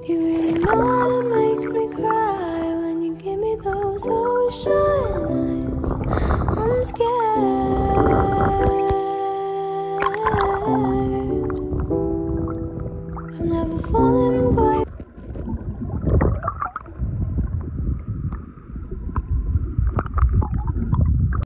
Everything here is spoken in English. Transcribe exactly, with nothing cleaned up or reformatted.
You really know how to make me cry when you give me those ocean eyes. I'm scared. I'm never falling.